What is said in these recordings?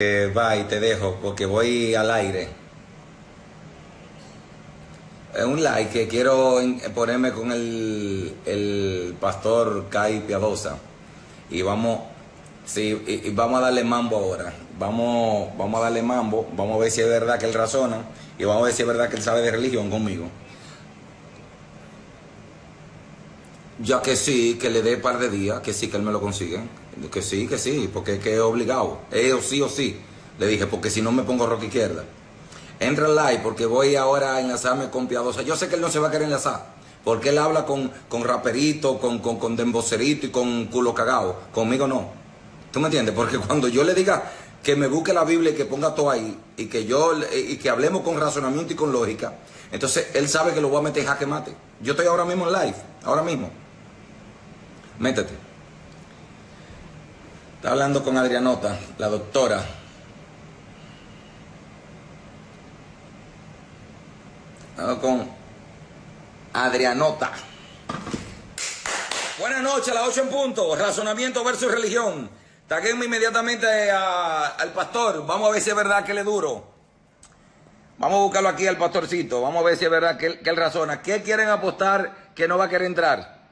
Bye, te dejo porque voy al aire. Un like que quiero ponerme con el pastor Kai Piadosa. Y vamos, sí, y vamos a darle mambo ahora. Vamos a darle mambo, vamos a ver si es verdad que él razona y vamos a ver si es verdad que él sabe de religión conmigo. Ya que sí, que le dé par de días, que sí, que él me lo consigue. Que sí, porque es que es obligado. Es o sí. Le dije, porque si no me pongo rock izquierda. Entra al live porque voy ahora a enlazarme con Piadosa. Yo sé que él no se va a querer enlazar, porque él habla con raperito, con dembocerito y con culo cagado. Conmigo no. ¿Tú me entiendes? Porque cuando yo le diga que me busque la Biblia y que ponga todo ahí, y que hablemos con razonamiento y con lógica, entonces él sabe que lo voy a meter en jaque mate. Yo estoy ahora mismo en live, ahora mismo. Métete. Está hablando con Adrianota, la doctora. Con Adrianota. Buenas noches, a las 8 en punto. Razonamiento versus religión. Taguenme inmediatamente al pastor. Vamos a ver si es verdad que le duro. Vamos a buscarlo aquí al pastorcito. Vamos a ver si es verdad que él razona. ¿Qué quieren apostar que no va a querer entrar?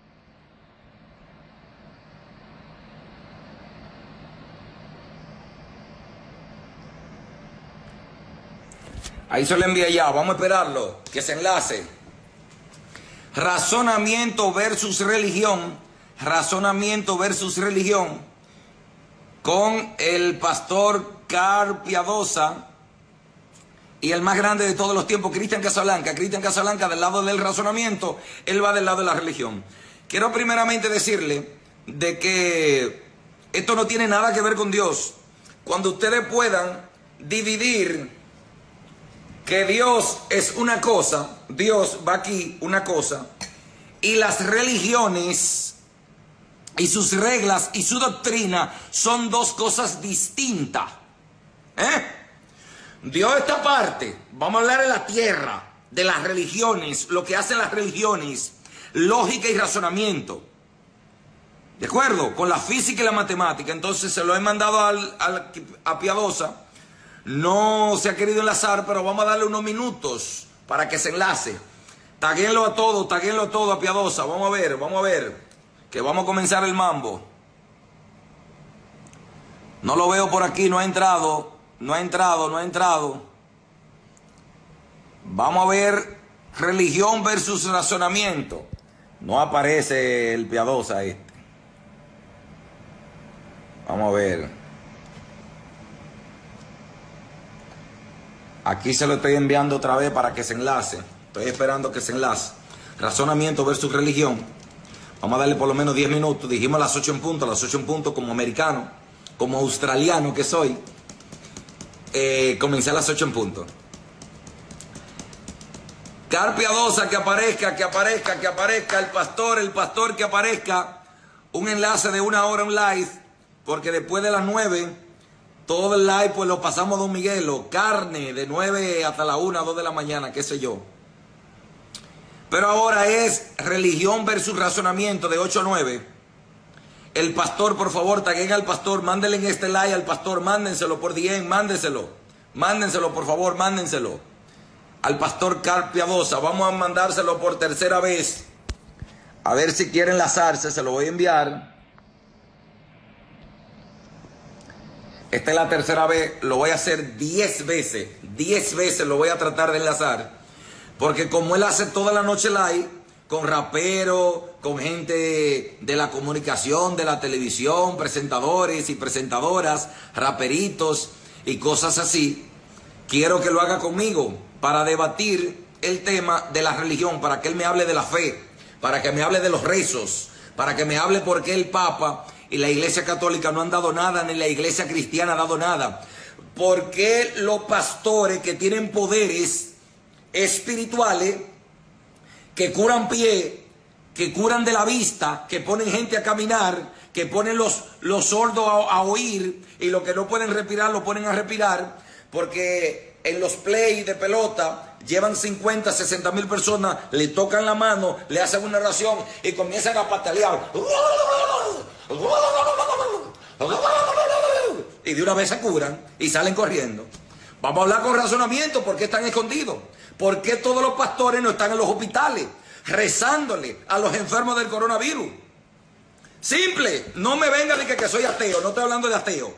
Ahí se lo envié ya, vamos a esperarlo, que se enlace. Razonamiento versus religión. Razonamiento versus religión. Con el pastor Car Piadosa y el más grande de todos los tiempos, Cristian Casablanca. Cristian Casablanca del lado del razonamiento, él va del lado de la religión. Quiero primeramente decirle de que esto no tiene nada que ver con Dios. Cuando ustedes puedan dividir que Dios es una cosa, Dios va aquí una cosa, y las religiones y sus reglas y su doctrina son dos cosas distintas. Dios está aparte, vamos a hablar de la tierra, de las religiones, lo que hacen las religiones, lógica y razonamiento. ¿De acuerdo? Con la física y la matemática. Entonces se lo he mandado a Piadosa. No se ha querido enlazar, pero vamos a darle unos minutos para que se enlace. Taguenlo a todo a Piadosa. Vamos a ver, que vamos a comenzar el mambo. No lo veo por aquí, no ha entrado. Vamos a ver religión versus razonamiento. No aparece el Piadosa este. Vamos a ver. Aquí se lo estoy enviando otra vez para que se enlace. Estoy esperando que se enlace. Razonamiento versus religión. Vamos a darle por lo menos 10 minutos. Dijimos a las 8 en punto, como americano, como australiano que soy. Comencé a las 8 en punto. Car Piadosa, que aparezca, el pastor que aparezca. Un enlace de 1 hora, un live, porque después de las 9... todo el live pues lo pasamos a Don Miguelo, carne de 9 hasta la 1, 2 de la mañana, qué sé yo. Pero ahora es religión versus razonamiento de 8 a 9. El pastor, por favor, taguen al pastor, mándenle en este live al pastor, mándenselo por DM, mándenselo, por favor, mándenselo. Al pastor Car Piadosa, vamos a mandárselo por tercera vez. A ver si quiere enlazarse, se lo voy a enviar. Esta es la tercera vez, lo voy a hacer 10 veces. 10 veces lo voy a tratar de enlazar. Porque como él hace toda la noche live, con raperos, con gente de la comunicación, de la televisión, presentadores y presentadoras, raperitos y cosas así, quiero que lo haga conmigo para debatir el tema de la religión, para que él me hable de la fe, para que me hable de los rezos, para que me hable por qué el Papa y la Iglesia Católica no han dado nada, ni la Iglesia Cristiana ha dado nada. ¿Por qué los pastores que tienen poderes espirituales, que curan pie, que curan de la vista, que ponen gente a caminar, que ponen los sordos a oír, y los que no pueden respirar lo ponen a respirar, porque en los play de pelota llevan 50, 60 mil personas, le tocan la mano, le hacen una oración y comienzan a patalear? y de una vez se curan y salen corriendo. Vamos a hablar con razonamiento. ¿Por qué están escondidos? ¿Por qué todos los pastores no están en los hospitales rezándole a los enfermos del coronavirus? Simple. No me venga de que soy ateo. No estoy hablando de ateo.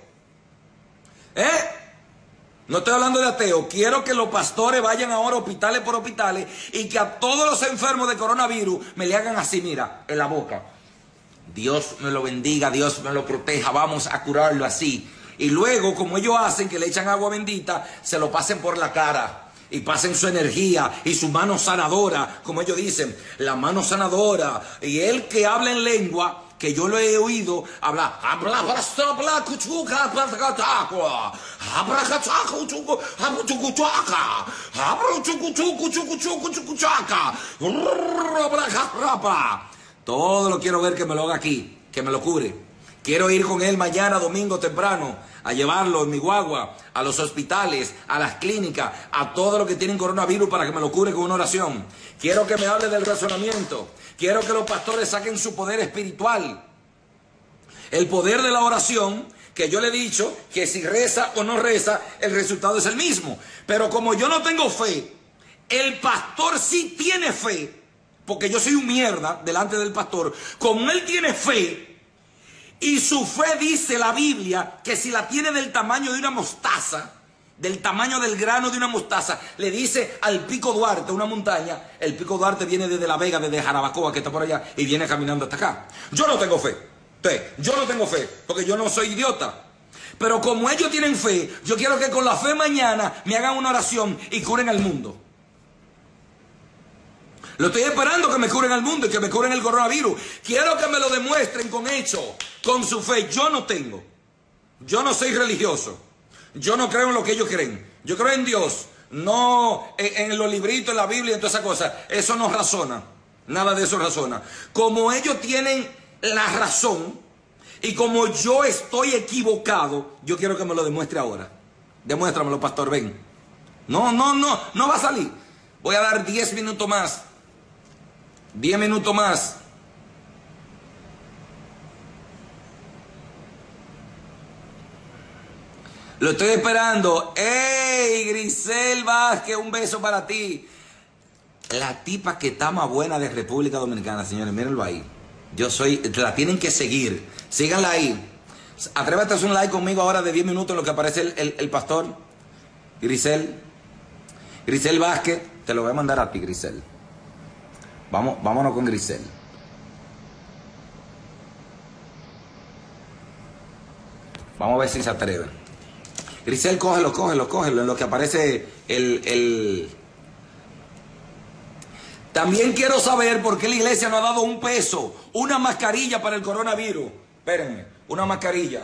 No estoy hablando de ateo. Quiero que los pastores vayan ahora hospitales por hospitales y que a todos los enfermos de coronavirus me le hagan así, mira, en la boca. Dios me lo bendiga, Dios me lo proteja, vamos a curarlo así. Y luego, como ellos hacen, que le echan agua bendita, se lo pasen por la cara. Y pasen su energía y su mano sanadora, como ellos dicen, la mano sanadora. Y el que habla en lengua, que yo lo he oído hablar, todo lo quiero ver que me lo haga aquí, que me lo cure. Quiero ir con él mañana, domingo temprano, a llevarlo en mi guagua, a los hospitales, a las clínicas, a todos los que tienen coronavirus para que me lo cure con una oración. Quiero que me hable del razonamiento. Quiero que los pastores saquen su poder espiritual. El poder de la oración, que yo le he dicho que si reza o no reza, el resultado es el mismo. Pero como yo no tengo fe, el pastor sí tiene fe, porque yo soy un mierda delante del pastor. Como él tiene fe, y su fe dice la Biblia que si la tiene del tamaño de una mostaza, del tamaño del grano de una mostaza, le dice al Pico Duarte, una montaña. El Pico Duarte viene desde La Vega, desde Jarabacoa, que está por allá, y viene caminando hasta acá. Yo no tengo fe. Yo no tengo fe, porque yo no soy idiota. Pero como ellos tienen fe, yo quiero que con la fe mañana me hagan una oración y curen al mundo. Lo estoy esperando que me curen al mundo y que me curen el coronavirus. Quiero que me lo demuestren con hechos, con su fe. Yo no tengo. Yo no soy religioso. Yo no creo en lo que ellos creen. Yo creo en Dios. No en los libritos, en la Biblia, en todas esas cosas. Eso no razona. Nada de eso razona. Como ellos tienen la razón y como yo estoy equivocado, yo quiero que me lo demuestre ahora. Demuéstramelo, pastor, ven. No va a salir. Voy a dar 10 minutos más. 10 minutos más. Lo estoy esperando. ¡Ey, Grisel Vázquez! Un beso para ti. La tipa que está más buena de República Dominicana, señores, mírenlo ahí. La tienen que seguir. Síganla ahí. Atrévete a hacer un like conmigo ahora de 10 minutos en lo que aparece el pastor. Grisel Vázquez. Te lo voy a mandar a ti, Grisel. Vámonos con Grisel. Vamos a ver si se atreve. Grisel, cógelo, en lo que aparece el... También quiero saber por qué la iglesia no ha dado un peso, una mascarilla para el coronavirus. Espérenme, una mascarilla.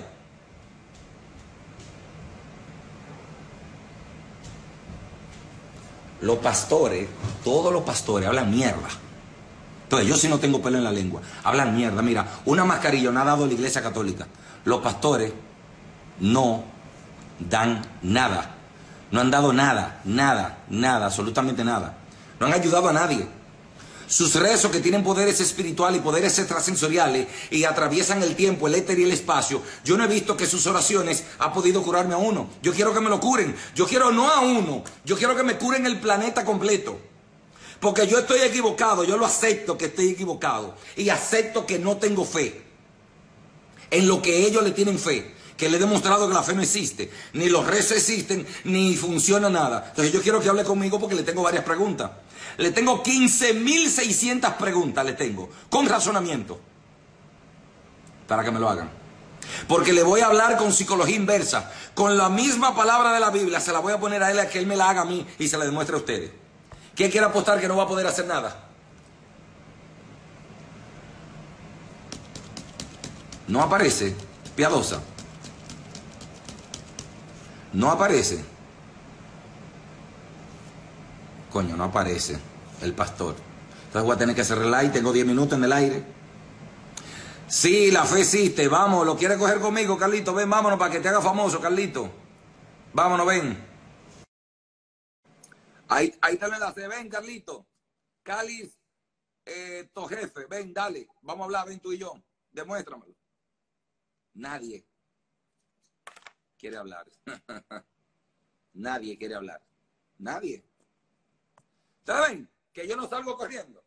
Los pastores, todos los pastores hablan mierda. Entonces, yo sí no tengo pelo en la lengua. Hablan mierda. Mira, una mascarilla no ha dado la iglesia católica. Los pastores no dan nada. No han dado nada, absolutamente nada. No han ayudado a nadie. Sus rezos, que tienen poderes espirituales y poderes extrasensoriales y atraviesan el tiempo, el éter y el espacio, yo no he visto que sus oraciones ha podido curarme a uno. Yo quiero que me lo curen. Yo quiero no a uno. Yo quiero que me curen el planeta completo. Porque yo estoy equivocado. Yo lo acepto que estoy equivocado. Y acepto que no tengo fe en lo que ellos le tienen fe. Que le he demostrado que la fe no existe. Ni los rezos existen, ni funciona nada. Entonces yo quiero que hable conmigo porque le tengo varias preguntas. Le tengo 15.600 preguntas, le tengo, con razonamiento, para que me lo hagan. Porque le voy a hablar con psicología inversa, con la misma palabra de la Biblia, se la voy a poner a él, a que él me la haga a mí y se la demuestre a ustedes. ¿Quién quiere apostar que no va a poder hacer nada? No aparece, piadosa. No aparece. Coño, no aparece el pastor. Entonces voy a tener que hacer el live. Tengo 10 minutos en el aire. Sí, la fe existe. Vamos, ¿lo quiere coger conmigo, Carlito? Ven, vámonos para que te haga famoso, Carlito. Vámonos, ven. Ahí te lo enlace. Ven, Carlito. Cáliz, tu jefe. Ven, dale. Vamos a hablar, ven tú y yo. Demuéstramelo. Nadie. quiere hablar. Nadie quiere hablar. Nadie. ¿Ustedes ven que yo no salgo corriendo?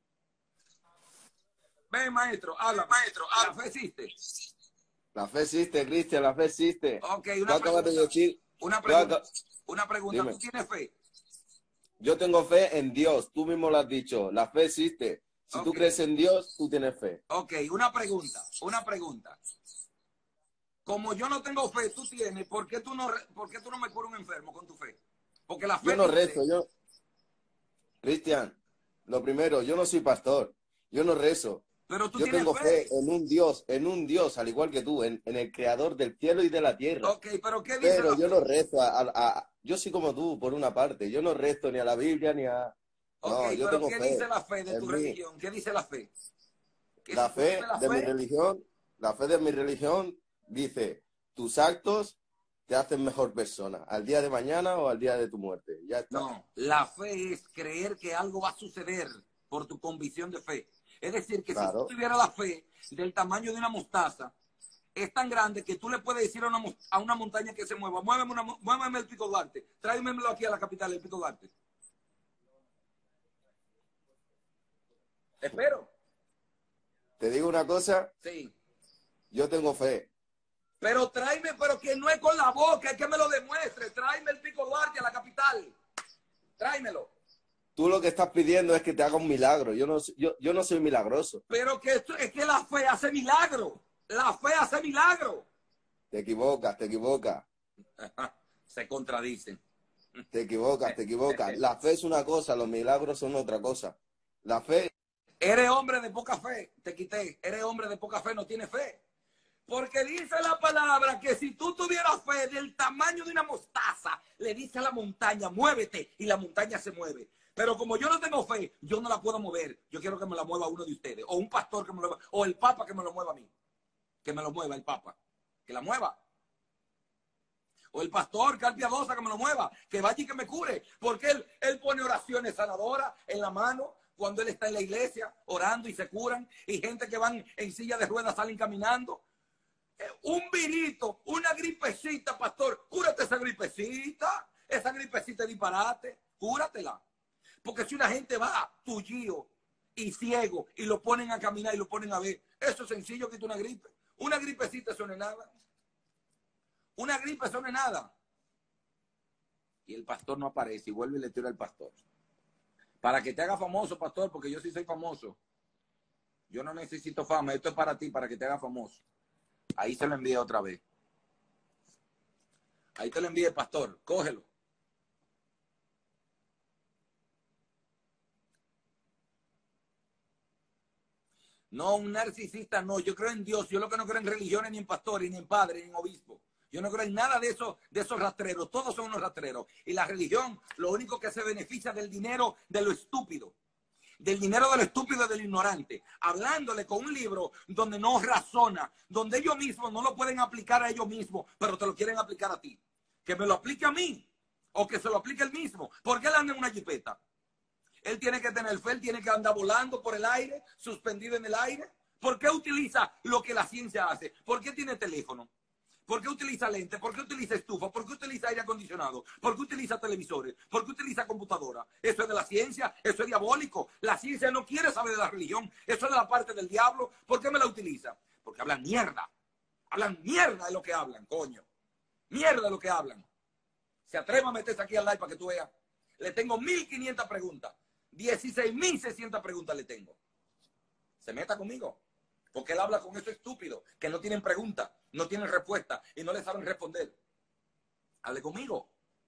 Ven, maestro, habla. Maestro, ¿la fe existe? La fe existe, Cristian, la fe existe. Ok, Tú acabas de decir... Una pregunta. Dime. ¿Tú tienes fe? Yo tengo fe en Dios, tú mismo lo has dicho, la fe existe. Si tú Ok. crees en Dios, tú tienes fe. Ok, una pregunta. Como yo no tengo fe, tú tienes, por qué tú no me curas un enfermo con tu fe? Porque la Yo fe no dice, rezo, Cristian, lo primero, yo no soy pastor, yo no rezo. pero tú Yo tienes tengo fe fe. en un Dios, al igual que tú, en el creador del cielo y de la tierra. Ok, pero ¿qué dice Pero la yo no fe? rezo yo soy como tú, por una parte. Yo no rezo ni a la Biblia ni a... Ok, No, yo pero tengo ¿qué dice fe la fe de tu en mí. religión? ¿Qué dice la fe? Que si La tú tienes fe la de mi fe, religión, la fe de mi religión dice, tus actos te hacen mejor persona, al día de mañana o al día de tu muerte. Ya está. no, la fe es creer que algo va a suceder por tu convicción de fe. Es decir, que si tú Claro. tuvieras la fe del tamaño de una mostaza, es tan grande que tú le puedes decir a una montaña que se mueva, muéveme el Pico Duarte, tráemelo aquí a la capital, el Pico Duarte. Espero. Te digo una cosa, Sí. yo tengo fe. Pero tráeme, pero que no es con la boca, es que me lo demuestre. Tráeme el Pico Duarte a la capital. Tráemelo. Tú lo que estás pidiendo es que te haga un milagro. Yo no soy milagroso. Pero que esto, es que la fe hace milagro. La fe hace milagro. Te equivocas, te equivocas. Se contradicen. Te equivocas, te equivocas. La fe es una cosa, los milagros son otra cosa. La fe, Eres hombre de poca fe, te quité. Eres hombre de poca fe, no tienes fe. Porque dice la palabra que si tú tuvieras fe del tamaño de una mostaza, le dice a la montaña, muévete, y la montaña se mueve. Pero como yo no tengo fe, yo no la puedo mover. Yo quiero que me la mueva uno de ustedes, o un pastor que me lo mueva, o el papa que me lo mueva a mí. Que me lo mueva el papa. Que la mueva. O el pastor, Cal Piadosa, que me lo mueva, que vaya y que me cure. Porque él pone oraciones sanadoras en la mano cuando él está en la iglesia orando y se curan. Y gente que van en silla de ruedas salen caminando. Un virito, una gripecita, pastor, cúrate esa gripecita. Esa gripecita es disparate, cúratela. Porque si una gente va tullío y ciego y lo ponen a caminar y lo ponen a ver, eso es sencillo, quita una gripe. Una gripecita, eso no es nada. Una gripe, eso no es nada. Y el pastor no aparece y vuelve y le tira al pastor. Para que te haga famoso, pastor, porque yo sí soy famoso. Yo no necesito fama, esto es para ti, para que te haga famoso. Ahí se lo envié otra vez. Ahí te lo envié, pastor, cógelo. No, un narcisista no, yo creo en Dios, yo lo que no creo en religiones, ni en pastores, ni en padres, ni en obispos. Yo no creo en nada de esos rastreros, todos son unos rastreros. Y la religión, lo único que se beneficia del dinero de lo estúpido, del dinero de lo estúpido y del ignorante, hablándole con un libro donde no razona, donde ellos mismos no lo pueden aplicar a ellos mismos, pero te lo quieren aplicar a ti. Que me lo aplique a mí, o que se lo aplique él mismo. ¿Por qué él anda en una jipeta? Él tiene que tener fe, él tiene que andar volando por el aire, suspendido en el aire. ¿Por qué utiliza lo que la ciencia hace? ¿Por qué tiene teléfono? ¿Por qué utiliza lente? ¿Por qué utiliza estufa? ¿Por qué utiliza aire acondicionado? ¿Por qué utiliza televisores? ¿Por qué utiliza computadora? Eso es de la ciencia, eso es diabólico. La ciencia no quiere saber de la religión, eso es de la parte del diablo. ¿Por qué me la utiliza? Porque hablan mierda. Hablan mierda de lo que hablan, coño. Mierda de lo que hablan. Se atreva a meterse aquí al live para que tú veas. Le tengo 1500 preguntas. 16.600 preguntas le tengo. Se meta conmigo. Porque él habla con eso estúpido, que no tienen preguntas, no tienen respuesta y no le saben responder. Hable conmigo.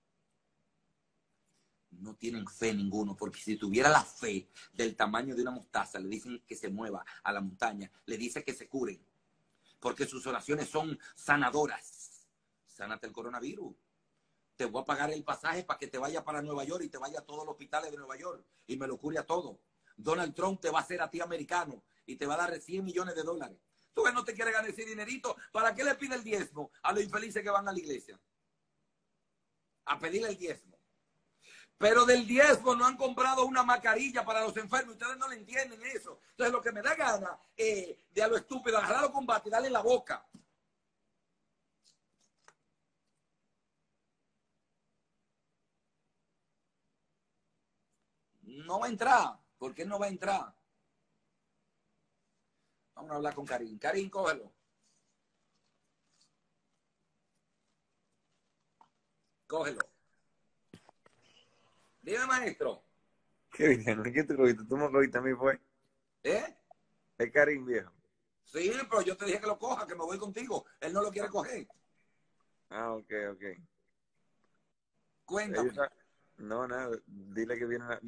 No tienen fe ninguno, porque si tuviera la fe del tamaño de una mostaza, le dicen que se mueva a la montaña, le dice que se curen, porque sus oraciones son sanadoras. Sánate el coronavirus. Te voy a pagar el pasaje para que te vaya para Nueva York y te vaya a todos los hospitales de Nueva York y me lo cure a todo. Donald Trump te va a hacer a ti americano y te va a dar 100 millones de dólares. Tú ves, no te quieres ganar ese dinerito. ¿Para qué le pide el diezmo a los infelices que van a la iglesia? A pedirle el diezmo. Pero del diezmo no han comprado una mascarilla para los enfermos. Ustedes no le entienden eso. Entonces lo que me da gana de a lo estúpido, agarrarlo con bate y darle en la boca. No va a entrar. ¿Por qué no va a entrar? Vamos a hablar con Karim. Karim, cógelo. Cógelo. Dime, maestro. Qué bien, ¿qué te cogiste? Tú me cogiste a mí, fue. ¿Eh? Es Karim, viejo. Sí, pero yo te dije que lo coja, que me voy contigo. Él no lo quiere coger. Ah, ok. Cuéntame. No, nada, dile que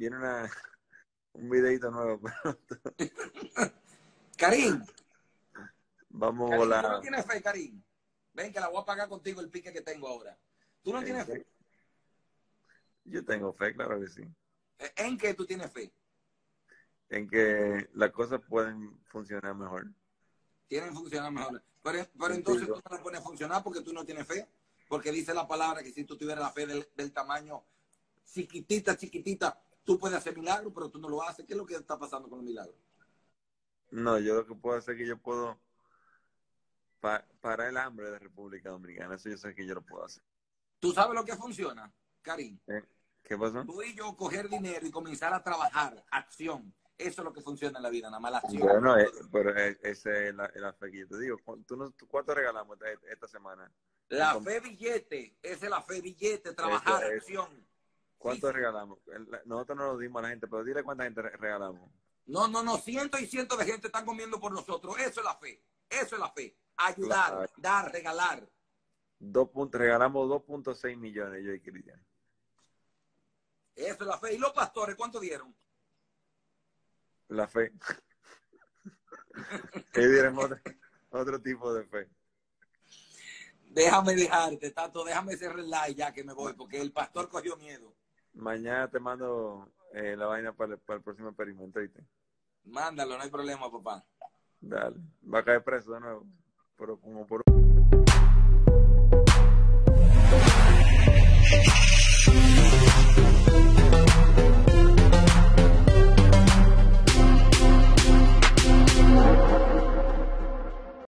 un videito nuevo. Karim, Vamos a Karim, ¿tú no volar. tienes fe, Karim? Ven que la voy a pagar contigo el pique que tengo ahora. ¿Tú no ¿En tienes qué? fe? Yo tengo fe, claro que sí. ¿En qué tú tienes fe? En que las cosas pueden funcionar mejor. Tienen funcionar mejor. Pero entonces tú Contigo. no lo pones a funcionar porque tú no tienes fe. Porque dice la palabra que si tú tuvieras la fe del tamaño chiquitita, tú puedes hacer milagros, pero tú no lo haces. ¿Qué es lo que está pasando con los milagros? No, yo lo que puedo hacer es que yo puedo parar el hambre de República Dominicana. Eso yo sé que yo lo puedo hacer. ¿Tú sabes lo que funciona, Karim? ¿Eh? ¿Qué pasó? Tú y yo coger dinero y comenzar a trabajar, acción. Eso es lo que funciona en la vida, nada más la acción. Bueno, pero esa es la fe que yo te digo. ¿Cuánto regalamos esta semana? La fe billete, esa es la fe billete, trabajar, Eso es. acción. ¿Cuánto regalamos? Nosotros no lo dimos a la gente, pero dile cuánta gente regalamos. No, cientos y cientos de gente están comiendo por nosotros. Eso es la fe. Eso es la fe. Ayudar, Claro. dar, regalar. Regalamos 2.6 millones, yo y Cristian. Eso es la fe. ¿Y los pastores cuánto dieron? La fe. Ellos dieron otro tipo de fe. Déjame dejarte, Tato, déjame cerrar el live ya que me voy, porque el pastor cogió miedo. Mañana te mando la vaina para el próximo experimento, ¿viste? Mándalo, no hay problema, papá. Dale. Va a caer preso de nuevo. Pero como por